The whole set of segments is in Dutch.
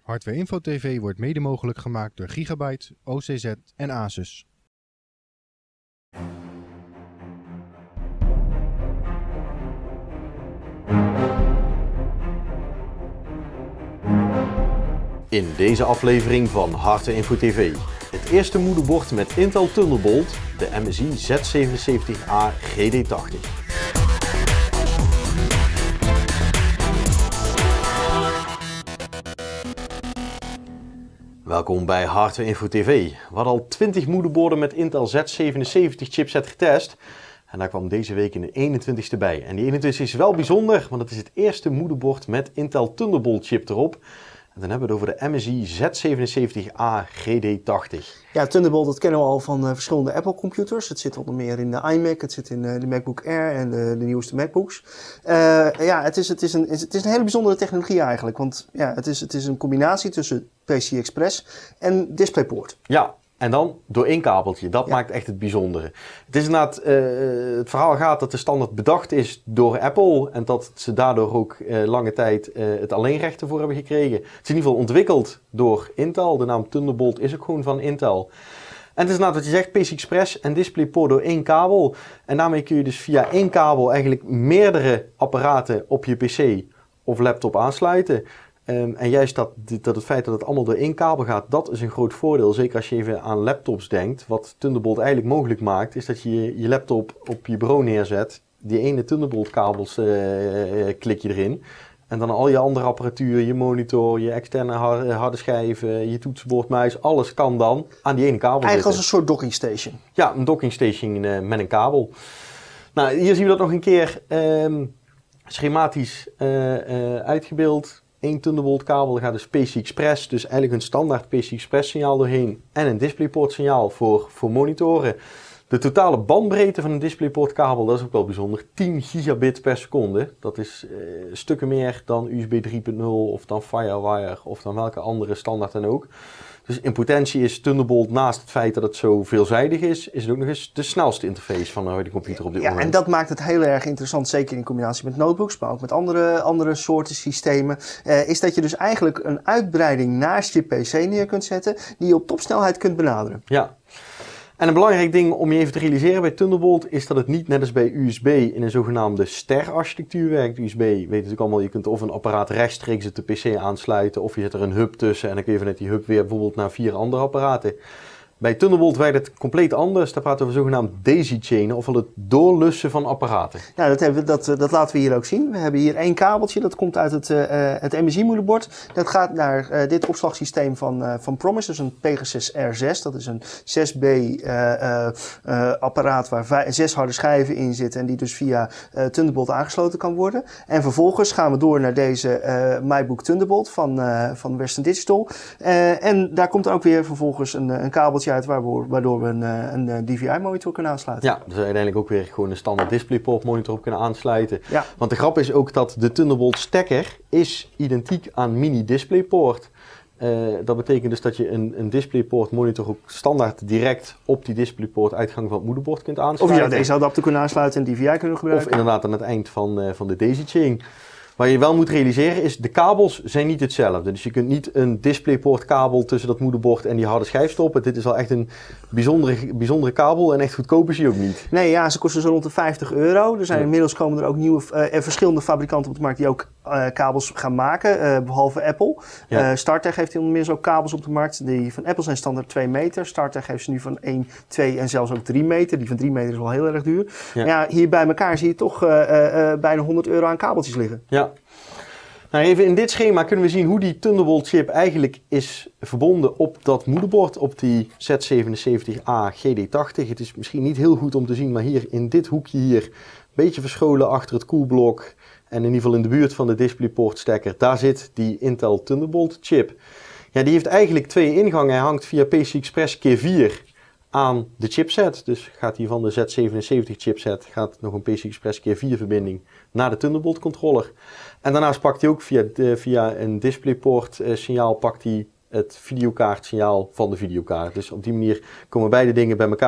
Hardware Info TV wordt mede mogelijk gemaakt door Gigabyte, OCZ en Asus. In deze aflevering van Hardware Info TV. Het eerste moederbord met Intel Thunderbolt, de MSI Z77A GD80. Welkom bij Hardware Info TV. We hadden al 20 moederborden met Intel Z77 chipset getest. En daar kwam deze week een 21ste bij. En die 21ste is wel bijzonder, want het is het eerste moederbord met Intel Thunderbolt chip erop. En dan hebben we het over de MSI Z77A GD80. Ja, Thunderbolt, dat kennen we al van verschillende Apple computers. Het zit onder meer in de iMac, het zit in de MacBook Air en de nieuwste MacBooks. Ja, het is een hele bijzondere technologie eigenlijk. Want ja, het is een combinatie tussen PCI Express en DisplayPort. Ja. En dan door één kabeltje. Dat maakt echt het bijzondere. Het is inderdaad, het verhaal gaat dat de standaard bedacht is door Apple. En dat ze daardoor ook lange tijd het alleenrecht ervoor hebben gekregen. Het is in ieder geval ontwikkeld door Intel. De naam Thunderbolt is ook gewoon van Intel. En het is inderdaad wat je zegt, PCI Express en DisplayPort door één kabel. En daarmee kun je dus via één kabel eigenlijk meerdere apparaten op je PC of laptop aansluiten. En juist dat het feit dat het allemaal door één kabel gaat, dat is een groot voordeel. Zeker als je even aan laptops denkt. Wat Thunderbolt eigenlijk mogelijk maakt, is dat je je laptop op je bureau neerzet. Die ene Thunderbolt kabels klik je erin. En dan al je andere apparatuur, je monitor, je externe harde schijven, je toetsenbord, muis, alles kan dan aan die ene kabel Eigenlijk zitten. als een soort docking station. Ja, een docking station met een kabel. Nou, hier zien we dat nog een keer schematisch uitgebeeld. Eén Thunderbolt kabel, gaat dus PCI Express, dus eigenlijk een standaard PCI Express signaal doorheen en een DisplayPort signaal voor monitoren. De totale bandbreedte van een DisplayPort kabel, dat is ook wel bijzonder, 10 gigabit per seconde. Dat is stukken meer dan USB 3.0 of dan FireWire of dan welke andere standaard dan ook. Dus in potentie is Thunderbolt naast het feit dat het zo veelzijdig is het ook nog eens de snelste interface van de computer op dit moment. En dat maakt het heel erg interessant, zeker in combinatie met notebooks, maar ook met andere soorten systemen. Is dat je dus eigenlijk een uitbreiding naast je PC neer kunt zetten, die je op topsnelheid kunt benaderen. Ja. En een belangrijk ding om je even te realiseren bij Thunderbolt is dat het niet net als bij USB in een zogenaamde ster-architectuur werkt. USB weet natuurlijk allemaal, je kunt of een apparaat rechtstreeks op de PC aansluiten of je zet er een hub tussen en dan kun je vanuit die hub weer bijvoorbeeld naar 4 andere apparaten. Bij Thunderbolt werkt het compleet anders. Daar praten we over zogenaamd daisy-chainen, ofwel het doorlussen van apparaten. Ja, dat laten we hier ook zien. We hebben hier één kabeltje, dat komt uit het MSI-moederbord. Dat gaat naar dit opslagsysteem van Promise, dus een Pegasus R6. Dat is een 6B apparaat waar 6 harde schijven in zitten en die dus via Thunderbolt aangesloten kan worden. En vervolgens gaan we door naar deze MyBook Thunderbolt van Western Digital. En daar komt ook weer vervolgens een kabeltje uit waardoor we een DVI-monitor kunnen aansluiten. Ja, dus uiteindelijk ook weer gewoon een standaard DisplayPort monitor op kunnen aansluiten. Ja. Want de grap is ook dat de Thunderbolt stekker is identiek aan mini DisplayPort. Dat betekent dus dat je een DisplayPort monitor ook standaard direct op die DisplayPort uitgang van het moederbord kunt aansluiten. Of je deze adapter kunnen aansluiten en DVI kunnen gebruiken. Of inderdaad aan het eind van de daisy chain. Wat je wel moet realiseren is, de kabels zijn niet hetzelfde. Dus je kunt niet een DisplayPort kabel tussen dat moederbord en die harde schijf stoppen. Dit is wel echt een bijzondere kabel en echt goedkoop is die ook niet. Nee, ja, ze kosten zo rond de €50. Er zijn inmiddels komen er ook verschillende fabrikanten op de markt die ook kabels gaan maken, behalve Apple. Ja. StarTech heeft inmiddels ook kabels op de markt. Die van Apple zijn standaard 2 meter. StarTech heeft ze nu van 1, 2 en zelfs ook 3 meter. Die van 3 meter is wel heel erg duur. Ja. Maar ja, hier bij elkaar zie je toch bijna €100 aan kabeltjes liggen. Ja. Nou, even in dit schema kunnen we zien hoe die Thunderbolt chip eigenlijk is verbonden op dat moederbord, op die Z77A GD80. Het is misschien niet heel goed om te zien, maar hier in dit hoekje hier, een beetje verscholen achter het koelblok en in ieder geval in de buurt van de DisplayPort stekker, daar zit die Intel Thunderbolt chip. Ja, die heeft eigenlijk 2 ingangen. Hij hangt via PCI Express keer 4 aan de chipset. Dus gaat hij van de Z77 chipset, gaat nog een PCI Express keer 4 verbinding naar de Thunderbolt controller. En daarnaast pakt hij ook via een DisplayPort signaal pakt hij het videokaartsignaal van de videokaart. Dus op die manier komen beide dingen bij elkaar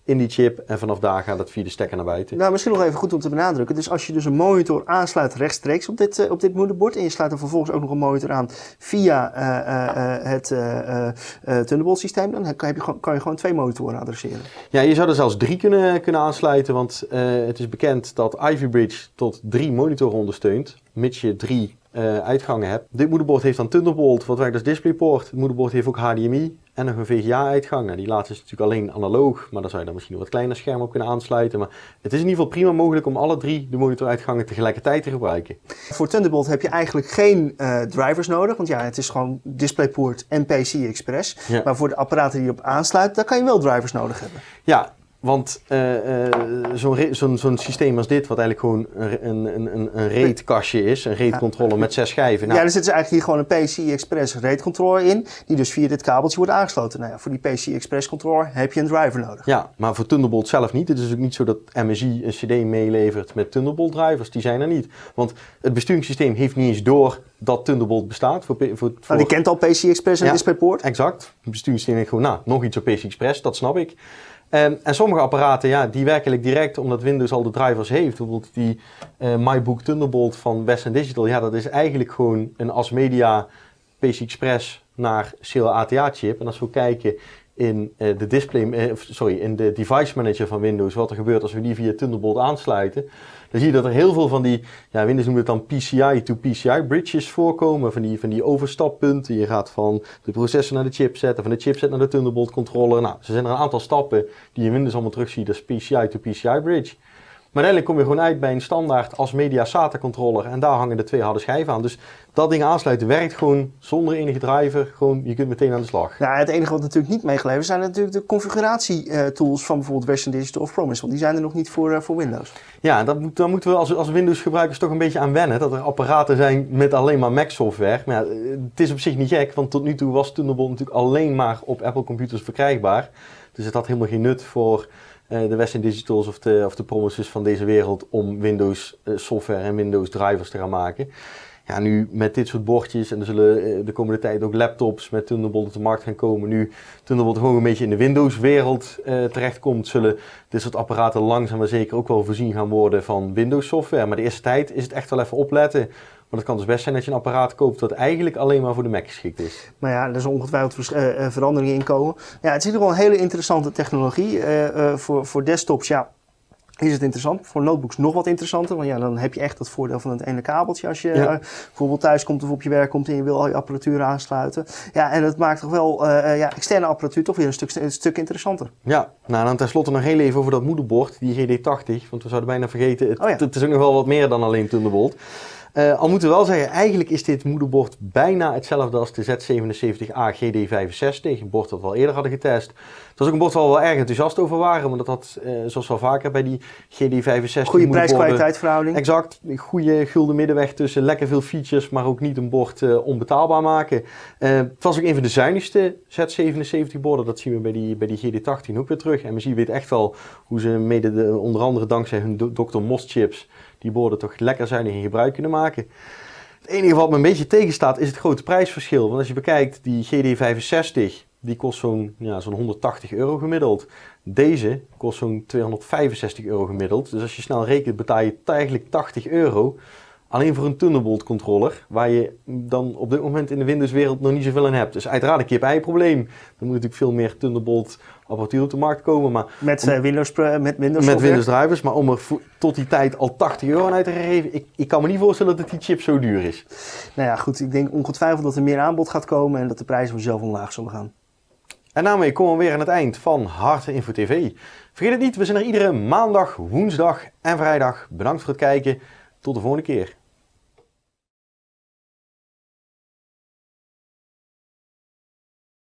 in die chip en vanaf daar gaat het via de stekker naar buiten. Nou, misschien nog even goed om te benadrukken. Dus als je dus een monitor aansluit rechtstreeks op dit moederbord en je sluit er vervolgens ook nog een monitor aan via het Thunderbolt systeem, dan kan je gewoon 2 monitoren adresseren. Ja, je zou er zelfs 3 kunnen aansluiten, want het is bekend dat Ivy Bridge tot 3 monitoren ondersteunt, mits je 3 uitgangen hebt. Dit moederbord heeft dan Thunderbolt, wat werkt als DisplayPort. Het moederbord heeft ook HDMI en nog een VGA-uitgang. Nou, die laatste is natuurlijk alleen analoog, maar daar zou je dan misschien een wat kleiner scherm op kunnen aansluiten. Maar het is in ieder geval prima mogelijk om alle 3 de monitoruitgangen tegelijkertijd te gebruiken. Voor Thunderbolt heb je eigenlijk geen drivers nodig, want ja, het is gewoon DisplayPort en PCI Express. Ja. Maar voor de apparaten die je op aansluit, daar kan je wel drivers nodig hebben. Ja. Want zo'n systeem als dit, wat eigenlijk gewoon een RAID-kastje is, een RAID-controller met 6 schijven. Nou, ja, er zit dus eigenlijk hier gewoon een PCI Express RAID-controller in, die dus via dit kabeltje wordt aangesloten. Nou ja, voor die PCI Express-controller heb je een driver nodig. Ja, maar voor Thunderbolt zelf niet. Het is ook niet zo dat MSI een CD meelevert met Thunderbolt-drivers. Die zijn er niet. Want het besturingssysteem heeft niet eens door dat Thunderbolt bestaat. Nou, die kent al PCI Express en DisplayPort? Exact. Het besturingssysteem denkt gewoon, nog iets op PCI Express, dat snap ik. En sommige apparaten, ja, die werkelijk direct, omdat Windows al de drivers heeft. Bijvoorbeeld die MyBook Thunderbolt van Western Digital. Ja, dat is eigenlijk gewoon een ASMedia PCI Express naar CLATA chip. En als we kijken in in de device manager van Windows, wat er gebeurt als we die via Thunderbolt aansluiten, dan zie je dat er heel veel van die, ja, Windows noemt het dan PCI to PCI bridges voorkomen, van die overstappunten. Je gaat van de processor naar de chipset en van de chipset naar de Thunderbolt controller. Nou, er zijn er een aantal stappen die je in Windows allemaal terugziet als PCI to PCI bridge. Maar uiteindelijk kom je gewoon uit bij een standaard ASMedia SATA controller en daar hangen de 2 harde schijven aan. Dus dat ding aansluiten werkt gewoon zonder enige driver. Gewoon, je kunt meteen aan de slag. Nou, het enige wat natuurlijk niet meegeleverd is, zijn natuurlijk de configuratietools van bijvoorbeeld Western Digital of Promise. Want die zijn er nog niet voor Windows. Ja, daar moeten we als Windows gebruikers toch een beetje aan wennen. Dat er apparaten zijn met alleen maar Mac software. Maar ja, het is op zich niet gek, want tot nu toe was Thunderbolt natuurlijk alleen maar op Apple computers verkrijgbaar. Dus het had helemaal geen nut voor de Western Digitals of de Promises van deze wereld om Windows software en Windows drivers te gaan maken. Ja, nu met dit soort bordjes en er zullen de komende tijd ook laptops met Thunderbolt op de markt gaan komen. Nu Thunderbolt gewoon een beetje in de Windows wereld terechtkomt, zullen dit soort apparaten langzaam maar zeker ook wel voorzien gaan worden van Windows software. Maar de eerste tijd is het echt wel even opletten. Want het kan dus best zijn dat je een apparaat koopt dat eigenlijk alleen maar voor de Mac geschikt is. Maar ja, er zal ongetwijfeld veranderingen in komen. Ja, het is in ieder geval een hele interessante technologie. Voor desktops, ja, is het interessant. Voor notebooks nog wat interessanter. Want ja, dan heb je echt het voordeel van het ene kabeltje. Als je bijvoorbeeld thuis komt of op je werk komt en je wil al je apparatuur aansluiten. Ja, en dat maakt toch wel externe apparatuur toch weer een stuk interessanter. Ja, nou dan tenslotte nog heel even over dat moederbord, die GD80. Want we zouden bijna vergeten, het is ook nog wel wat meer dan alleen Thunderbolt. Al moeten we wel zeggen, eigenlijk is dit moederbord bijna hetzelfde als de Z77A GD65, een bord dat we al eerder hadden getest. Het was ook een bord waar we wel erg enthousiast over waren, maar dat had, zoals wel vaker bij die GD65 goede prijs-kwaliteit verhouding. Exact, een goede gulden middenweg tussen lekker veel features, maar ook niet een bord onbetaalbaar maken. Het was ook een van de zuinigste Z77 borden, dat zien we bij die GD80 ook weer terug. En MSI weet echt wel hoe ze onder andere dankzij hun Dr. Moss chips die borden toch lekker zuinig in gebruik kunnen maken. Het enige wat me een beetje tegenstaat is het grote prijsverschil. Want als je bekijkt, die GD65, die kost zo'n 180 euro gemiddeld. Deze kost zo'n 265 euro gemiddeld. Dus als je snel rekent, betaal je eigenlijk 80 euro. Alleen voor een Thunderbolt controller, waar je dan op dit moment in de Windows wereld nog niet zoveel aan hebt. Dus uiteraard een kip-ei probleem. Er moet natuurlijk veel meer Thunderbolt apparatuur op de markt komen. Maar met Windows drivers, maar om er tot die tijd al 80 euro aan uit te geven, ik kan me niet voorstellen dat die chip zo duur is. Nou ja, goed, ik denk ongetwijfeld dat er meer aanbod gaat komen en dat de prijzen vanzelf omlaag zullen gaan. En daarmee komen we weer aan het eind van Harte Info TV. Vergeet het niet, we zijn er iedere maandag, woensdag en vrijdag. Bedankt voor het kijken. Tot de volgende keer.